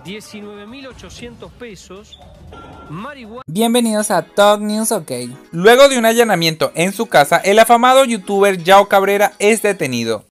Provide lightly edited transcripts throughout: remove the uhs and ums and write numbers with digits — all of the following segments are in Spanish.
19.800 pesos. Marihuana. Bienvenidos a Talk News OK. Luego de un allanamiento en su casa, el afamado youtuber Yao Cabrera es detenido.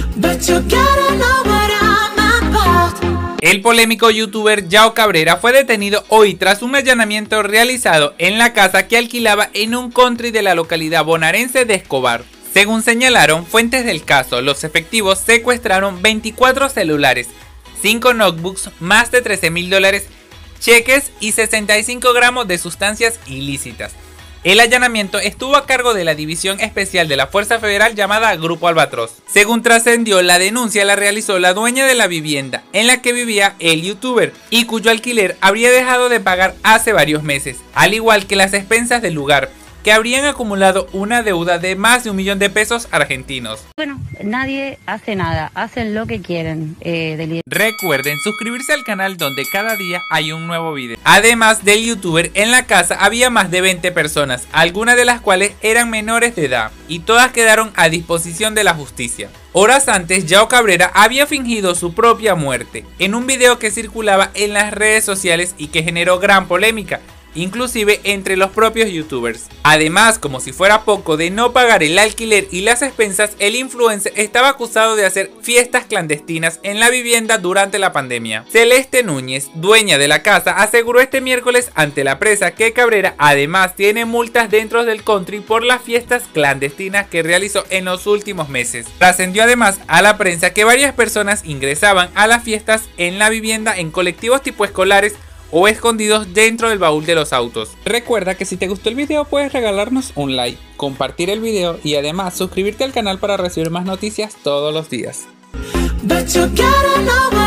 El polémico youtuber Yao Cabrera fue detenido hoy tras un allanamiento realizado en la casa que alquilaba en un country de la localidad bonaerense de Escobar. Según señalaron fuentes del caso, los efectivos secuestraron 24 celulares, 5 notebooks, más de $13.000, cheques y 65 gramos de sustancias ilícitas. El allanamiento estuvo a cargo de la División Especial de la Fuerza Federal llamada Grupo Albatros. Según trascendió, la denuncia la realizó la dueña de la vivienda en la que vivía el youtuber y cuyo alquiler habría dejado de pagar hace varios meses, al igual que las expensas del lugar, que habrían acumulado una deuda de más de $1 millón de pesos argentinos. Bueno, nadie hace nada, hacen lo que quieren. Recuerden suscribirse al canal donde cada día hay un nuevo video. Además del youtuber, en la casa había más de 20 personas, algunas de las cuales eran menores de edad, y todas quedaron a disposición de la justicia. Horas antes, Yao Cabrera había fingido su propia muerte en un video que circulaba en las redes sociales y que generó gran polémica, inclusive entre los propios youtubers. Además, como si fuera poco de no pagar el alquiler y las expensas, el influencer estaba acusado de hacer fiestas clandestinas en la vivienda durante la pandemia. Celeste Núñez, dueña de la casa, aseguró este miércoles ante la prensa que Cabrera además tiene multas dentro del country por las fiestas clandestinas que realizó en los últimos meses. Trascendió además a la prensa que varias personas ingresaban a las fiestas en la vivienda en colectivos tipo escolares o escondidos dentro del baúl de los autos. Recuerda que si te gustó el video puedes regalarnos un like, compartir el video y además suscribirte al canal para recibir más noticias todos los días.